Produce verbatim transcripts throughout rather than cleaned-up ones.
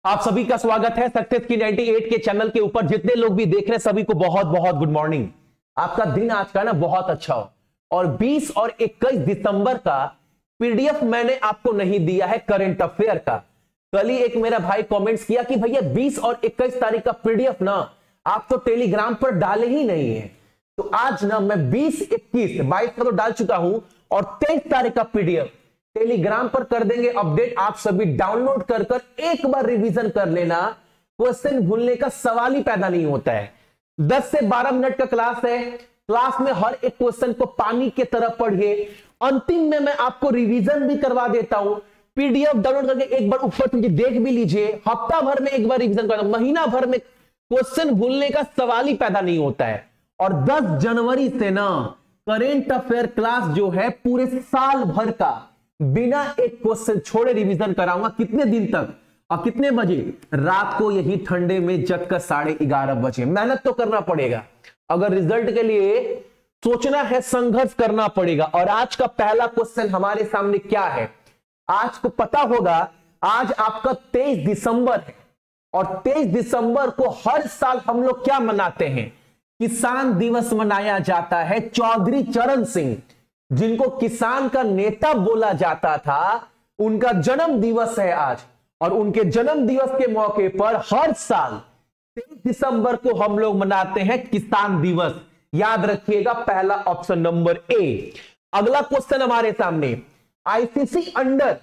आप सभी का स्वागत है सक्सेस की अट्ठानवे के चैनल के ऊपर। जितने लोग भी देख रहे हैं सभी को बहुत बहुत गुड मॉर्निंग। आपका दिन आज का ना बहुत अच्छा हो। और बीस और इक्कीस दिसंबर का पीडीएफ मैंने आपको नहीं दिया है करंट अफेयर का। कल ही एक मेरा भाई कमेंट्स किया कि भैया बीस और इक्कीस तारीख का पीडीएफ ना आप तो टेलीग्राम पर डाले ही नहीं है। तो आज ना मैं बीस इक्कीस बाईस का तो डाल चुका हूं और तेईस तारीख का पीडीएफ टेलीग्राम पर कर देंगे अपडेट। आप सभी डाउनलोड कर कर एक बार रिवीजन कर लेना। क्वेश्चन भूलने का सवाल ही पैदा नहीं होता है। दस से बारह मिनट का क्लास है। क्लास में हर एक क्वेश्चन को पानी की तरह पढ़िए। अंतिम में मैं आपको रिवीजन भी करवा देता हूं। पीडीएफ डाउनलोड करके एक बार ऊपर नीचे देख भी लीजिए। हफ्ता भर में एक बार रिवीजन करना, महीना भर में क्वेश्चन भूलने का सवाल ही पैदा नहीं होता है। और दस जनवरी से ना करेंट अफेयर क्लास जो है पूरे साल भर का बिना एक क्वेश्चन छोड़े रिवीजन कराऊंगा। कितने दिन तक और कितने बजे? रात को यही ठंडे में जगकर साढ़े ग्यारह बजे। मेहनत तो करना पड़ेगा। अगर रिजल्ट के लिए सोचना है, संघर्ष करना पड़ेगा। और आज का पहला क्वेश्चन हमारे सामने क्या है? आज को पता होगा आज आपका तेईस दिसंबर है और तेईस दिसंबर को हर साल हम लोग क्या मनाते हैं? किसान दिवस मनाया जाता है। चौधरी चरण सिंह जिनको किसान का नेता बोला जाता था, उनका जन्म दिवस है आज। और उनके जन्म दिवस के मौके पर हर साल तेईस दिसंबर को हम लोग मनाते हैं किसान दिवस। याद रखिएगा पहला ऑप्शन नंबर ए। अगला क्वेश्चन हमारे सामने आईसीसी अंडर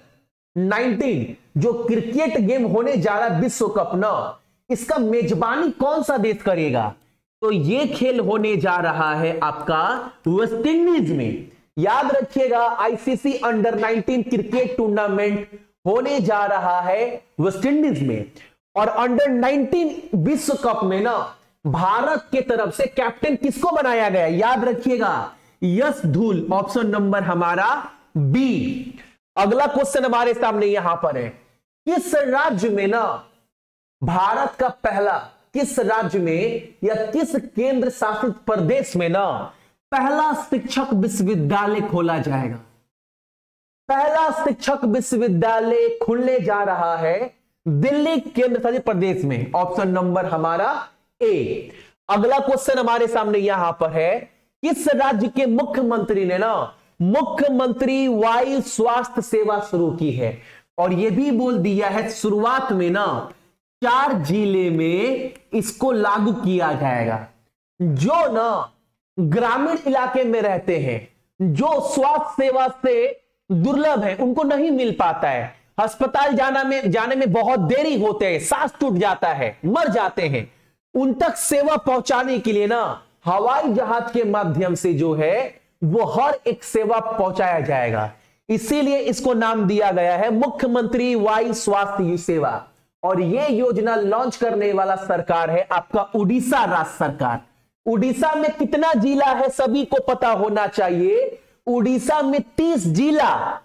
नाइनटीन जो क्रिकेट गेम होने जा रहा है विश्व कप ना, इसका मेजबानी कौन सा देश करेगा? तो यह खेल होने जा रहा है आपका वेस्ट इंडीज में। याद रखिएगा ICC under nineteen cricket tournament होने जा रहा है वेस्ट इंडीज में। और अंडर नाइनटीन विश्व कप में ना भारत के तरफ से कैप्टन किसको बनाया गया? याद रखिएगा यश धूल। ऑप्शन नंबर हमारा बी। अगला क्वेश्चन हमारे सामने यहां पर है, किस राज्य में ना भारत का पहला किस राज्य में या किस केंद्र शासित प्रदेश में ना पहला शिक्षक विश्वविद्यालय खोला जाएगा? पहला शिक्षक विश्वविद्यालय खुलने जा रहा है दिल्ली केंद्र शासित प्रदेश में। ऑप्शन नंबर हमारा ए। अगला क्वेश्चन हमारे सामने यहां पर है, किस राज्य के मुख्यमंत्री ने ना मुख्यमंत्री वायु स्वास्थ्य सेवा शुरू की है? और यह भी बोल दिया है शुरुआत में ना चार जिले में इसको लागू किया जाएगा। जो ना ग्रामीण इलाके में रहते हैं, जो स्वास्थ्य सेवा से दुर्लभ है, उनको नहीं मिल पाता है, अस्पताल जाना में जाने में बहुत देरी होते हैं, सांस टूट जाता है, मर जाते हैं, उन तक सेवा पहुंचाने के लिए ना हवाई जहाज के माध्यम से जो है वो हर एक सेवा पहुंचाया जाएगा। इसीलिए इसको नाम दिया गया है मुख्यमंत्री वायु स्वास्थ्य सेवा। और यह योजना लॉन्च करने वाला सरकार है आपका उड़ीसा राज्य सरकार। उड़ीसा में कितना जिला है सभी को पता होना चाहिए। उड़ीसा में तीस जिला,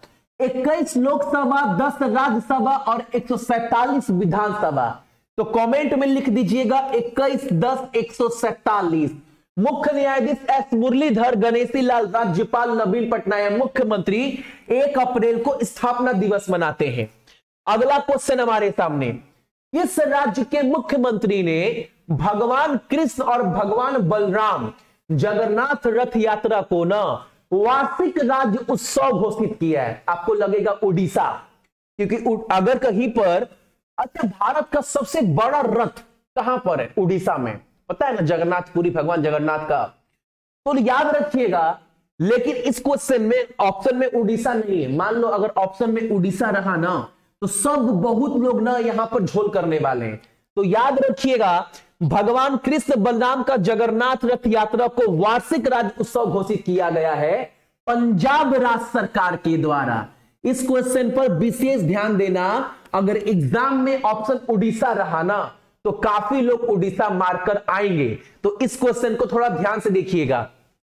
इक्कीस लोकसभा, दस राज्यसभा और एक सौ सैतालीस विधानसभा। तो कमेंट में लिख दीजिएगा इक्कीस दस एक सौ सैतालीस। मुख्य न्यायाधीश एस मुरलीधर गणेशी लाल, राज्यपाल नवीन पटनायक, मुख्यमंत्री एक अप्रैल को स्थापना दिवस मनाते हैं। अगला क्वेश्चन हमारे सामने, किस राज्य के मुख्यमंत्री ने भगवान कृष्ण और भगवान बलराम जगन्नाथ रथ यात्रा को ना वार्षिक राज्य उत्सव घोषित किया है? आपको लगेगा उड़ीसा, क्योंकि अगर कहीं पर अच्छा भारत का सबसे बड़ा रथ कहां पर है? उड़ीसा में। पता है ना जगन्नाथपुरी भगवान जगन्नाथ का। तो याद रखिएगा। लेकिन इस क्वेश्चन में ऑप्शन में उड़ीसा नहीं है। मान लो अगर ऑप्शन में उड़ीसा रहा ना तो सब बहुत लोग ना यहां पर झोल करने वाले हैं। तो याद रखिएगा भगवान कृष्ण बलराम का जगन्नाथ रथ यात्रा को वार्षिक राज्य उत्सव घोषित किया गया है पंजाब राज्य सरकार के द्वारा। इस क्वेश्चन पर विशेष ध्यान देना। अगर एग्जाम में ऑप्शन उड़ीसा रहा ना तो काफी लोग उड़ीसा मारकर आएंगे। तो इस क्वेश्चन को थोड़ा ध्यान से देखिएगा।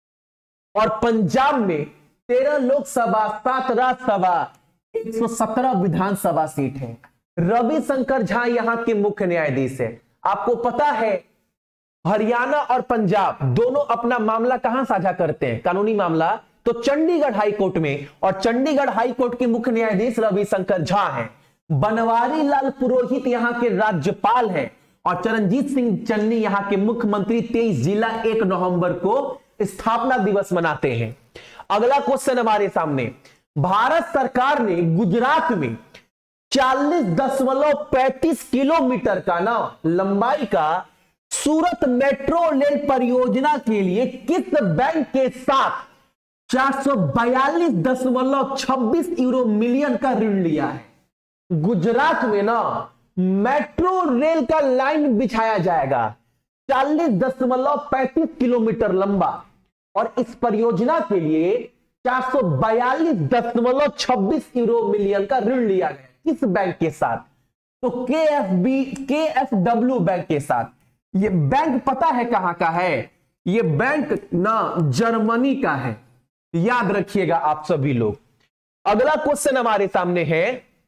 और पंजाब में तेरह लोकसभा, सात राज्यसभा, एक सौ सत्रह विधानसभा सीट है। रविशंकर झा यहां के मुख्य न्यायाधीश है। आपको पता है हरियाणा और पंजाब दोनों अपना मामला कहां साझा करते हैं? कानूनी मामला तो चंडीगढ़ हाईकोर्ट में। और चंडीगढ़ हाईकोर्ट के मुख्य न्यायाधीश रविशंकर झा हैं। बनवारी लाल पुरोहित यहां के राज्यपाल हैं और चरणजीत सिंह चन्नी यहां के मुख्यमंत्री। तेईस जिला एक नवंबर को स्थापना दिवस मनाते हैं। अगला क्वेश्चन हमारे सामने, भारत सरकार ने गुजरात में चालीस दशमलव पैंतीस किलोमीटर का ना लंबाई का सूरत मेट्रो रेल परियोजना के लिए किस बैंक के साथ चार सौ बयालीस दशमलव छब्बीस यूरो मिलियन का ऋण लिया है? गुजरात में ना मेट्रो रेल का लाइन बिछाया जाएगा चालीस दशमलव पैंतीस किलोमीटर लंबा, और इस परियोजना के लिए चार सौ बयालीस दशमलव छब्बीस यूरो मिलियन का ऋण लिया गया। किस बैंक के साथ? तो K F B K F W bank के साथ। ये बैंक पता है कहां का है? ये बैंक ना जर्मनी का है, याद रखिएगा आप सभी लोग। अगला क्वेश्चन हमारे सामने है,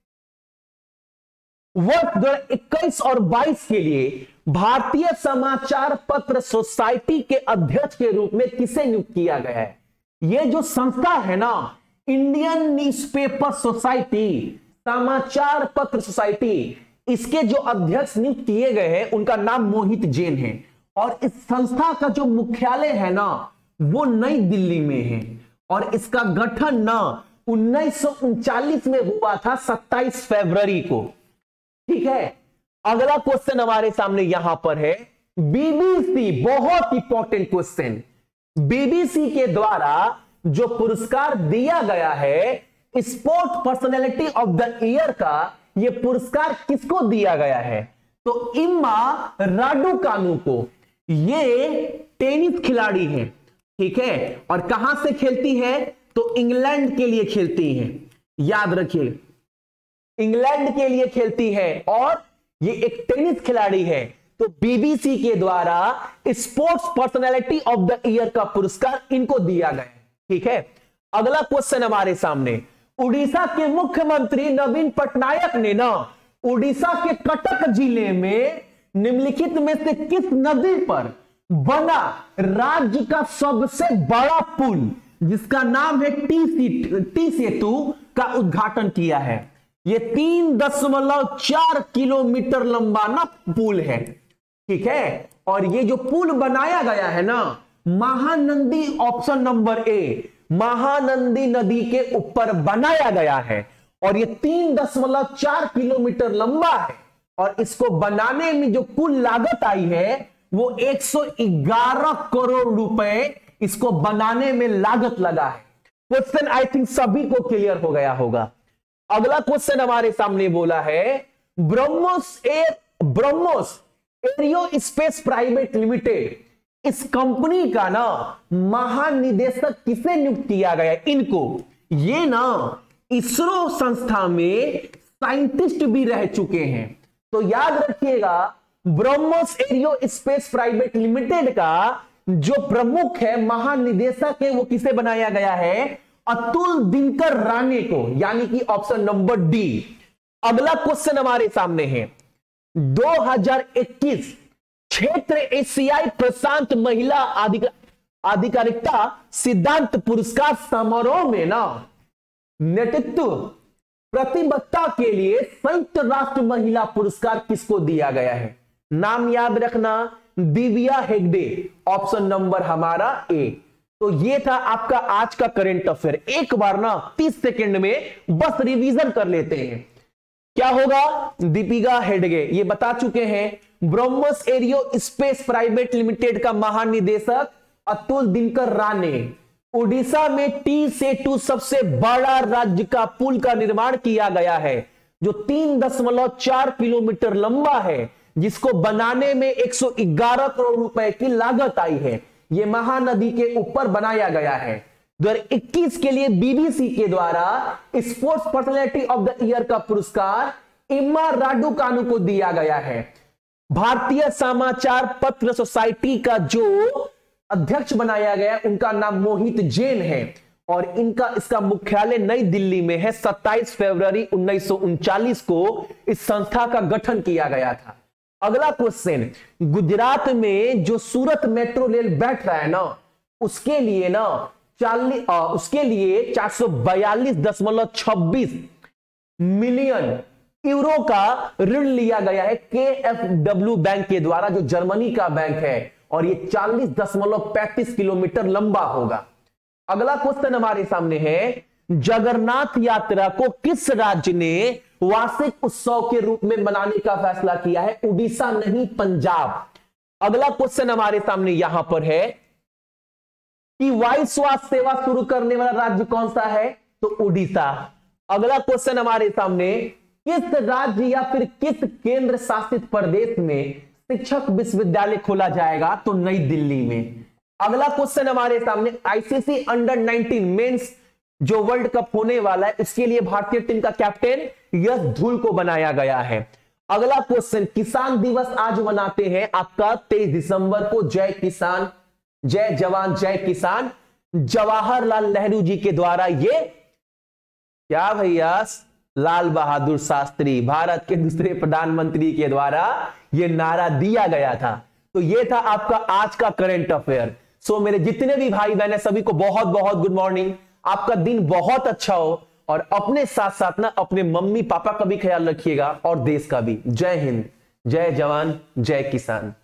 वर्ष दो हजार इक्कीस और बाईस के लिए भारतीय समाचार पत्र सोसाइटी के अध्यक्ष के रूप में किसे नियुक्त किया गया है? यह जो संस्था है ना, इंडियन न्यूज़पेपर सोसाइटी, समाचार पत्र सोसाइटी, इसके जो अध्यक्ष नियुक्त किए गए हैं उनका नाम मोहित जैन है। और इस संस्था का जो मुख्यालय है ना वो नई दिल्ली में है, और इसका गठन ना उन्नीस सौ उनचालीस में हुआ था, सत्ताईस फरवरी को। ठीक है, अगला क्वेश्चन हमारे सामने यहां पर है, बीबीसी, बहुत इंपॉर्टेंट क्वेश्चन, बीबीसी के द्वारा जो पुरस्कार दिया गया है sport personality of the year का, यह पुरस्कार किसको दिया गया है? तो इम्मा राडुकानु को। ये टेनिस खिलाड़ी हैं, ठीक है, और कहां से खेलती है? तो इंग्लैंड के लिए खेलती हैं, याद रखिए, इंग्लैंड के लिए खेलती है और ये एक टेनिस खिलाड़ी है। तो बीबीसी के द्वारा sports personality of the year का पुरस्कार इनको दिया गया है। ठीक है, अगला क्वेश्चन हमारे सामने, उड़ीसा के मुख्यमंत्री नवीन पटनायक ने ना उड़ीसा के कटक जिले में निम्नलिखित में से किस नदी पर बना राज्य का सबसे बड़ा पुल, जिसका नाम है टी सी टी सेतु, का उद्घाटन किया है? ये तीन दशमलव चार किलोमीटर लंबा ना पुल है। ठीक है, और ये जो पुल बनाया गया है ना, Mahanadi, option number A, Mahanadi नदी के ऊपर बनाया गया है, और ये तीन दशमलव चार किलोमीटर लंबा है, और इसको बनाने में जो कुल लागत आई है वो एक सौ ग्यारह करोड़ रुपए इसको बनाने में लागत लगा है। क्वेश्चन आई थिंक सभी को क्लियर हो गया होगा। अगला क्वेश्चन हमारे सामने बोला है, BrahMos air BrahMos aerospace private limited, इस कंपनी का ना महानिदेशक किसे नियुक्त किया गया? इनको, ये ना इसरो संस्था में साइंटिस्ट भी रह चुके हैं। तो याद रखिएगा, BrahMos aerospace private limited का जो प्रमुख है, महानिदेशक है, वो किसे बनाया गया है? अतुल दिनकर राणे को, यानी कि ऑप्शन नंबर डी। अगला क्वेश्चन हमारे सामने है, दो हज़ार इक्कीस क्षेत्र एशियाई प्रशांत महिला आधिकारिकता सिद्धांत पुरस्कार समारोह में ना नेतृत्व प्रतिबद्धता के लिए संयुक्त राष्ट्र महिला पुरस्कार किसको दिया गया है? नाम याद रखना, दिव्या हेगडे, ऑप्शन नंबर हमारा ए। तो ये था आपका आज का करंट अफेयर। एक बार ना तीस सेकंड में बस रिवीजन कर लेते हैं। क्या होगा? दीपिका हेडगे, ये बता चुके हैं। BrahMos aerospace private limited का महानिदेशक अतुल दिनकर राणे। उड़ीसा में टी सेतु सबसे बड़ा राज्य का पुल का निर्माण किया गया है, जो तीन दशमलव चार किलोमीटर लंबा है, जिसको बनाने में एक सौ ग्यारह करोड़ रुपए की लागत आई है। यह महानदी के ऊपर बनाया गया है। दो हज़ार इक्कीस के लिए बीबीसी के द्वारा sports personality of the year का पुरस्कार इम्मा राडुकानु को दिया गया है। भारतीय समाचार पत्र सोसाइटी का जो अध्यक्ष बनाया गया उनका नाम मोहित जैन है, और इनका इसका मुख्यालय नई दिल्ली में है। सत्ताईस फरवरी उन्नीस सौ उनचालीस को इस संस्था का गठन किया गया था। अगला क्वेश्चन, गुजरात में जो सूरत मेट्रो रेल बैठ रहा है ना, उसके लिए ना चालीस उसके लिए चार सौ बयालीस दशमलव छब्बीस मिलियन यूरो का ऋण लिया गया है के एफ डब्ल्यू बैंक के द्वारा, जो जर्मनी का बैंक है, और ये चालीस दशमलव पैंतीस किलोमीटर लंबा होगा। अगला क्वेश्चन हमारे सामने है, जगन्नाथ यात्रा को किस राज्य ने वार्षिक उत्सव के रूप में मनाने का फैसला किया है? उड़ीसा नहीं, पंजाब। अगला क्वेश्चन हमारे सामने यहां पर है कि वायु स्वास्थ्य सेवा शुरू करने वाला राज्य कौन सा है? तो उड़ीसा। अगला क्वेश्चन हमारे सामने, किस राज्य या फिर किस केंद्र शासित प्रदेश में शिक्षक विश्वविद्यालय खोला जाएगा? तो नई दिल्ली में। अगला क्वेश्चन हमारे सामने, आईसीसी अंडर नाइनटीन मेंस जो वर्ल्ड कप होने वाला है, इसके लिए भारतीय टीम का कैप्टन यश धुल को बनाया गया है। अगला क्वेश्चन, किसान दिवस आज मनाते हैं आपका तेईस दिसंबर को। जय किसान, जय जवान, जय किसान। जवाहरलाल नेहरू जी के द्वारा ये क्या भैया, लाल बहादुर शास्त्री, भारत के दूसरे प्रधानमंत्री के द्वारा यह नारा दिया गया था। तो यह था आपका आज का करंट अफेयर। सो मेरे जितने भी भाई बहन है सभी को बहुत बहुत गुड मॉर्निंग। आपका दिन बहुत अच्छा हो, और अपने साथ साथ ना अपने मम्मी पापा का भी ख्याल रखिएगा और देश का भी। जय हिंद, जय जवान, जय किसान।